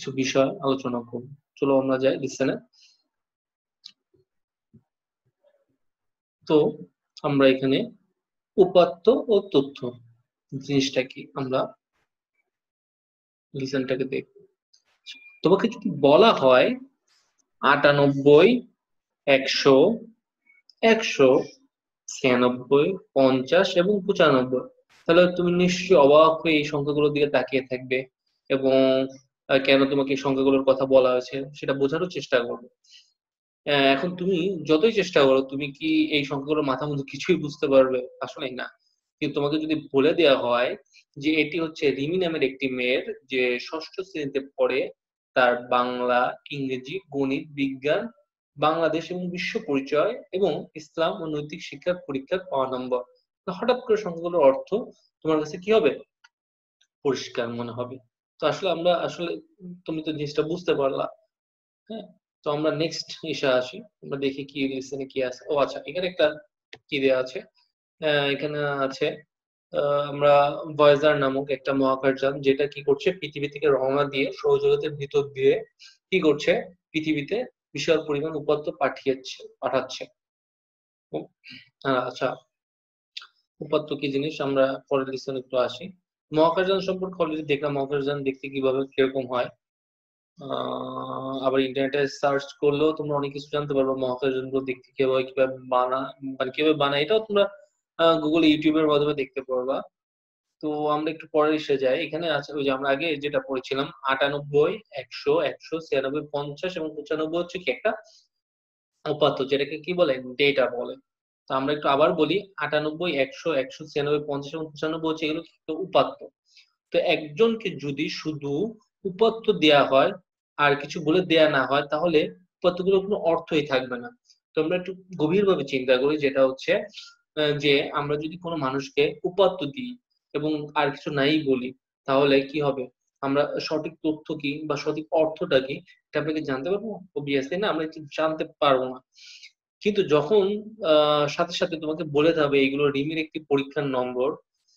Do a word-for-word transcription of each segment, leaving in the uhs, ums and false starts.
কিছু বিষয় আলোচনা করব। চলো আমরা যাই লিসেনে। তো আমরা এখানে উপাত্ত ও তথ্য জিনিসটা কি আমরা লিসেনটাকে দেখব। তোমাকে যদি বলা হয় আটানব্বই, একশো, একশো, ছিয়ানব্বই, পঞ্চাশ এবং পঁচানব্বই, তাহলে তুমি নিশ্চয়ই অবাক হয়ে এই সংখ্যাগুলোর দিকে তাকিয়ে থাকবে এবং আহ, কেন তোমাকে এই সংখ্যাগুলোর কথা বলা হয়েছে সেটা বোঝারও চেষ্টা করবে। আহ, এখন তুমি যতই চেষ্টা করো, তুমি কি এই সংখ্যাগুলোর মাথা মধ্যে কিছুই বুঝতে পারবে? আসলেই না। কিন্তু তোমাকে যদি বলে দেওয়া হয় যে এটি হচ্ছে রিমি নামের একটি মেয়ের, যে ষষ্ঠ শ্রেণীতে পড়ে, তার বাংলা, ইংরেজি, গণিত, বিজ্ঞান, বাংলাদেশ এবং বিশ্ব পরিচয় এবং ইসলাম ও নৈতিক শিক্ষার পরীক্ষার পাওয়া নম্বর, তো হঠাৎ করে সংখ্যাগুলোর অর্থ তোমার কাছে কি হবে? পরিষ্কার মনে হবে। তো আসলে আমরা আসলে তুমি তো জিনিসটা বুঝতে পারলা। হ্যাঁ, তো আমরা নেক্সট ইসে আসি। আমরা দেখি কি লিসেনে কি আছে। ও আচ্ছা, এখানে একটা কি দেওয়া আছে। আহ, এখানে আছে আহ, আমরা ভয়েজার নামক একটা মহাকাশযান, যেটা কি করছে, পৃথিবী থেকে রওনা দিয়ে সৌরজগতের ভিতর দিয়ে কি করছে, পৃথিবীতে বিশাল পরিমাণ উপাত্ত পাঠিয়েছে পাঠাচ্ছে। ও, আহ, আচ্ছা, উপাত্ত কি জিনিস আমরা পরের লিসনে একটু আসি। মহাকাশযান সম্পর্কে অলরেডি দেখলাম, মহাকাশযান দেখতে কিভাবে কিরকম হয়। আহ, আবার ইন্টারনেটে সার্চ করলেও তোমরা অনেক কিছু জানতে পারবে মহাকাশযানগুলো দেখতে কিভাবে কিভাবে বানা মানে কিভাবে বানায়, এটাও তোমরা গুগল, ইউটিউবের মাধ্যমে দেখতে পারবা। তো আমরা একটু পরে এসে যাই। এখানে আছে ওই যে আমরা আগে যেটা পড়েছিলাম, আটানব্বই, একশো, একশো, ছিয়ানব্বই, পঞ্চাশ এবং পঁচানব্বই হচ্ছে কি একটা উপাত্ত, যেটাকে কি বলে, ডেটা বলে। তো আমরা একটু আবার বলি, আটানব্বই, একশো, একশো, ছিয়ানব্বই, পঞ্চাশ এবং পঁচানব্বই হচ্ছে এগুলো কি একটা উপাত্ত। তো একজনকে যদি শুধু উপাত্ত দেয়া হয় আর কিছু বলে দেয়া না হয়, তাহলে উপাত্তগুলোর কোনো অর্থই থাকবে না। তো আমরা একটু গভীরভাবে চিন্তা করি, যেটা হচ্ছে আহ, যে আমরা যদি কোনো মানুষকে উপাত্ত দিই এবং আর কিছু নাই বলি, তাহলে কি হবে? আমরা সঠিক তথ্য কি বা সঠিক অর্থটা কি এটা আমরা কি জানতে পারবো? অবভিয়াসলি না, আমরা কি জানতে পারবো না। কিন্তু যখন আহ সাথে সাথে তোমাকে বলে দেওয়া হবে এগুলো রিমির একটি পরীক্ষার নম্বর,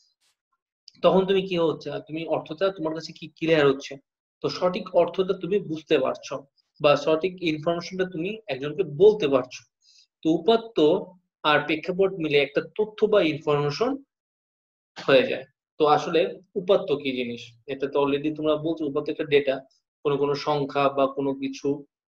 তখন তুমি কি হচ্ছে, তুমি অর্থটা তোমার কাছে কি ক্লিয়ার হচ্ছে। তো সঠিক অর্থটা তুমি বুঝতে পারছো বা সঠিক ইনফরমেশনটা তুমি একজনকে বলতে পারছো। তো উপাত্ত আর প্রেক্ষাপট মিলে একটা তথ্য বা ইনফরমেশন হয়ে যায়। তো আসলে উপাত্ত কি জিনিস, এটা তো অলরেডি তোমরা বলছো, উপাত্ত একটা ডেটা, কোনো কোনো সংখ্যা বা কোনো কিছু,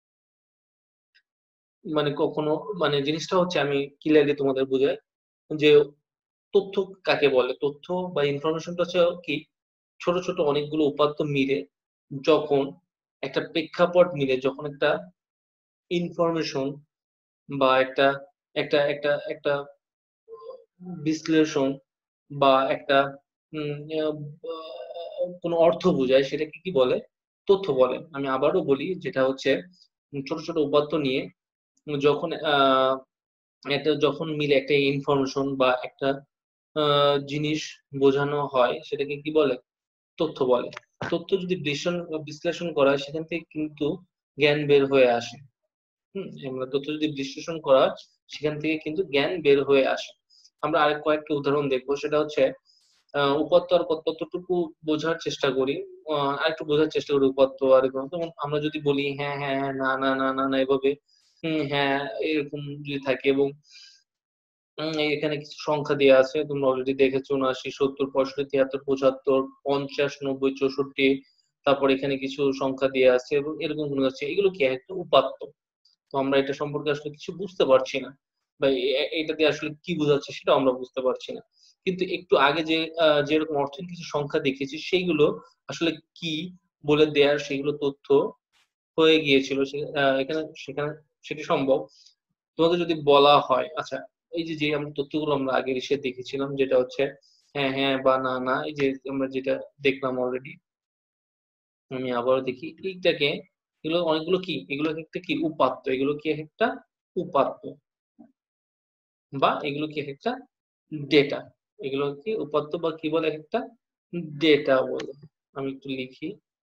মানে কখনো, মানে জিনিসটা হচ্ছে, আমি ক্লিয়ারলি তোমাদের বুঝাই যে তথ্য কাকে বলে। তথ্য বা ইনফরমেশনটা হচ্ছে কি, ছোট ছোট অনেকগুলো উপাত্ত মিলে যখন একটা প্রেক্ষাপট মিলে যখন একটা ইনফরমেশন বা একটা একটা একটা একটা বিশ্লেষণ বা একটা উম, আহ, কোনো অর্থ বোঝায়, সেটাকে কি বলে? তথ্য বলে। আমি আবারও বলি, যেটা হচ্ছে উম, ছোট ছোট উপাত্ত নিয়ে যখন আহ একটা যখন মিলে একটা ইনফরমেশন বা একটা আহ, জিনিস বোঝানো হয়, সেটাকে কি বলে? তথ্য বলে। তথ্য যদি বিশ্লেষণ বিশ্লেষণ করা হয়, সেখান থেকে কিন্তু জ্ঞান বের হয়ে আসে। হম, আমরা তথ্য যদি বিশ্লেষণ করা হয়, সেখান থেকে কিন্তু জ্ঞান বের হয়ে আসে। আমরা আরেক কয়েকটা উদাহরণ দেখবো, সেটা হচ্ছে আহ উপাত্ত আর কতটুকু বোঝার চেষ্টা করি। আহ আরেকটু বোঝার চেষ্টা করি উপাত্ত আর এরকম। যেমন আমরা যদি বলি হ্যাঁ হ্যাঁ হ্যাঁ, না না না না না, এভাবে হম হ্যাঁ, এরকম যদি থাকে এবং উম, এখানে কিছু সংখ্যা দেওয়া আছে, তোমরা অলরেডি দেখেছো, উনআশি, সত্তর, পঁয়ষট্টি, তিয়াত্তর, পঁচাত্তর, পঞ্চাশ, নব্বই, চৌষট্টি। তারপর এখানে কিছু সংখ্যা দেওয়া আছে এবং এরকম গুলো আছে, এগুলো কি একটা উপাত্ত। তো আমরা এটা সম্পর্কে আসলে কিছু বুঝতে পারছি না, বা এ- এটা দিয়ে আসলে কি বোঝাচ্ছে সেটা আমরা বুঝতে পারছি না। কিন্তু একটু আগে যে আহ, যেরকম অর্থের কিছু সংখ্যা দেখেছি, সেইগুলো আসলে কি বলে দেয়ার, সেগুলো তথ্য হয়ে গিয়েছিল সে- আহ, এখানে সেখানে সেটি সম্ভব। তোমাকে যদি বলা হয়, আচ্ছা, এই যে যে আমরা তথ্যগুলো আমরা আগে এসে দেখেছিলাম, যেটা হচ্ছে হ্যাঁ হ্যাঁ বা না না, এই যে আমরা যেটা দেখলাম অলরেডি, আমি আবারও দেখি এইটাকে, এগুলো অনেকগুলো কি, এগুলো একটা কি উপাত্ত, এগুলো কি একটা উপাত্ত, বা এগুলো কি একটা ডেটা। এগুলো কি উপাত্ত বা কি বলে, একটা ডেটা বলে। আমি একটু লিখি,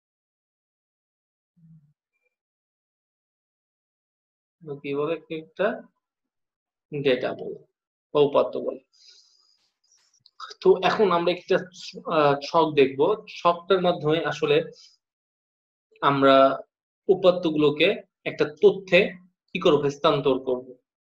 কি বলে, একটা ডেটা বলে বা উপাত্ত বলে। তো এখন আমরা একটা আহ, ছক দেখবো। ছকটার মাধ্যমে আসলে আমরা উপাত্তগুলোকে একটা তথ্যে কি করব, হস্তান্তর করব।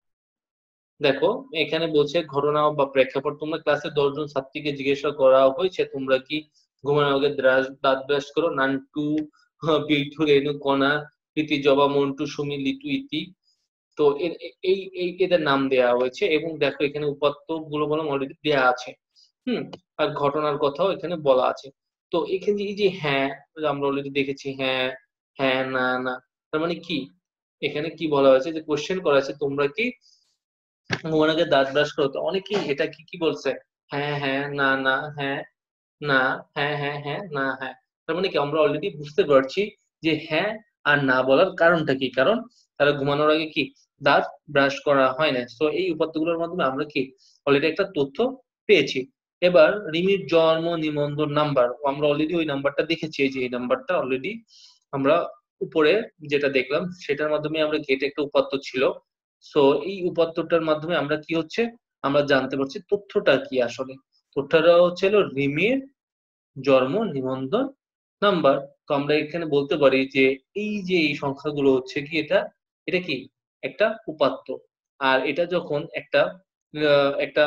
দেখো এখানে বলছে ঘটনা বা প্রেক্ষাপট, তোমরা ক্লাসে দশজন ছাত্রীকে জিজ্ঞাসা করা হয়েছে তোমরা কি ঘুমানোর আগে দাঁত ব্রাশ করো। নান্টু, বিল্টু, রেণু, কণা, প্রীতি, জবা, মন্টু, সুমি, লিটু, ইতি। তো এই এই এদের নাম দেওয়া হয়েছে এবং দেখো এখানে উপাত্ত গুলো বললাম অলরেডি দেওয়া আছে। হুম। আর ঘটনার কথাও এখানে বলা আছে। তো এখানে এই যে হ্যাঁ, আমরা অলরেডি দেখেছি হ্যাঁ, হ্যাঁ, না, না, তার মানে কি এখানে কি বলা হয়েছে যে কোশ্চেন করা আছে তোমরা কি ঘুমানোর আগে দাঁত ব্রাশ করো। তো অনেকেই এটা কি কি বলছে, হ্যাঁ, হ্যাঁ, না, না, হ্যাঁ, না, হ্যাঁ, হ্যাঁ, হ্যাঁ, না, হ্যাঁ। তার মানে কি আমরা অলরেডি বুঝতে পারছি যে হ্যাঁ আর না বলার কারণটা কি, কারণ তারা ঘুমানোর আগে কি দাঁত ব্রাশ করা হয় না। তো এই উপাত্তগুলোর মাধ্যমে আমরা কি অলরেডি একটা তথ্য পেয়েছি। এবার রিমির জন্ম নিবন্ধন নাম্বার, আমরা অলরেডি ওই নাম্বারটা দেখেছি, যে এই নাম্বারটা অলরেডি আমরা উপরে যেটা দেখলাম সেটার মাধ্যমে আমরা গেটে একটা উপাত্ত ছিল। সো এই উপাত্তটার মাধ্যমে আমরা কি হচ্ছে আমরা জানতে পারছি তথ্যটা কি আসলে। তথ্যটা হচ্ছে রিমির জন্ম নিবন্ধন নাম্বার। তো আমরা এখানে বলতে পারি যে এই যে এই সংখ্যাগুলো হচ্ছে কি এটা এটা কি একটা উপাত্ত। আর এটা যখন একটা একটা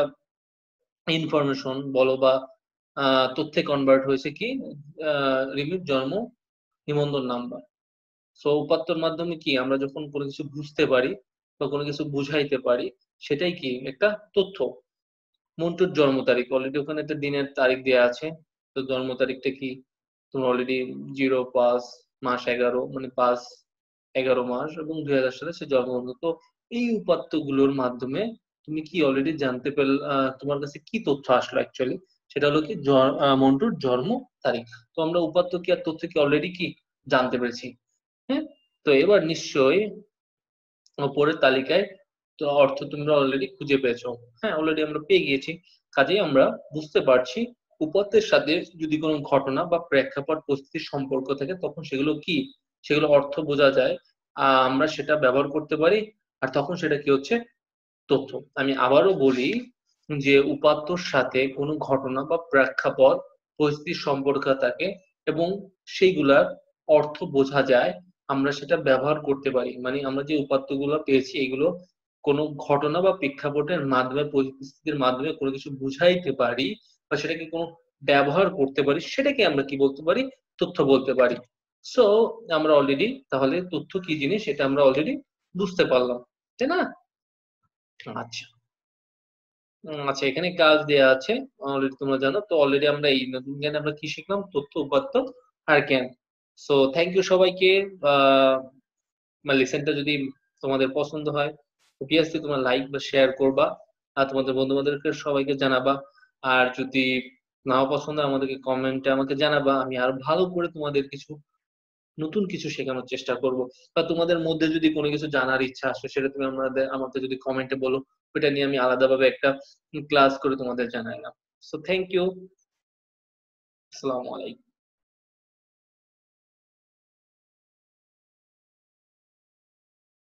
ইনফরমেশন বলো বা তথ্যে কনভার্ট হয়েছে কি রিমির জন্ম নিবন্ধন নাম্বার। সো উপাত্তর মাধ্যমে কি আমরা যখন কোনো কিছু বুঝতে পারি বা কোনো কিছু বুঝাইতে পারি সেটাই কি একটা তথ্য। মন্টুর জন্ম তারিখ অলরেডি ওখানে একটা দিনের তারিখ দেওয়া আছে। তো জন্ম তারিখটা কি তোমার অলরেডি জিরো পাঁচ মাস এগারো, মানে পাঁচ এগারো মাস এবং দুই হাজার সালে সে জন্মগ্রহণ। তো এই উপাত্ত গুলোর মাধ্যমে তুমি কি অলরেডি জানতে পারল, তোমার কাছে কি তথ্য আসলো অ্যাকচুয়ালি, সেটা হলো কি মন্টুর জন্ম তারিখ। তো আমরা উপাত্ত কি আর তথ্য কি অলরেডি কি জানতে পেরেছি। হ্যাঁ। তো এবার নিশ্চয়ই উপরের তালিকায় তো অর্থ তোমরা অলরেডি খুঁজে পেয়েছো। হ্যাঁ, অলরেডি আমরা পেয়ে গিয়েছি। কাজেই আমরা বুঝতে পারছি উপাত্তের সাথে যদি কোনো ঘটনা বা প্রেক্ষাপট পরিস্থিতির সম্পর্ক থাকে তখন সেগুলো কি সেগুলো অর্থ বোঝা যায়, আহ, আমরা সেটা ব্যবহার করতে পারি। আর তখন সেটা কি হচ্ছে তথ্য। আমি আবারও বলি যে উপাত্তর সাথে কোনো ঘটনা বা প্রেক্ষাপট পরিস্থিতির সম্পর্ক থাকে এবং সেইগুলার অর্থ বোঝা যায়, আমরা সেটা ব্যবহার করতে পারি। মানে আমরা যে উপাত্তগুলো পেয়েছি এগুলো কোনো ঘটনা বা প্রেক্ষাপটের মাধ্যমে পরিস্থিতির মাধ্যমে কোনো কিছু বুঝাইতে পারি বা সেটাকে কোনো ব্যবহার করতে পারি, সেটাকে আমরা কি বলতে পারি তথ্য বলতে পারি। সো আমরা অলরেডি তাহলে তথ্য কি জিনিস সেটা আমরা অলরেডি বুঝতে পারলাম, তাই না? আচ্ছা। উম, আচ্ছা এখানে কাজ দেয়া আছে অলরেডি তোমরা জানো। তো অলরেডি আমরা এই নতুন জ্ঞানে আমরা কি শিখলাম, তথ্য, উপাত্ত আর জ্ঞান। সো থ্যাংক ইউ সবাইকে। আহ আমার লেসনটা যদি তোমাদের পছন্দ হয় অবভিয়াসলি তোমরা লাইক বা শেয়ার করবা আর তোমাদের বন্ধু বান্ধবকে সবাইকে জানাবা। আর যদি নাও পছন্দ হয় আমাদেরকে কমেন্টে আমাকে জানাবা, আমি আরো ভালো করে তোমাদের কিছু নতুন কিছু শেখানোর চেষ্টা করব। বা তোমাদের মধ্যে যদি কোনো কিছু জানার ইচ্ছা আসে সেটা তুমি আমাদের আমাকে যদি কমেন্টে বলো, ওইটা নিয়ে আমি আলাদাভাবে একটা ক্লাস করে তোমাদের জানাইলাম। So thank you. আসসালামু আলাইকুম।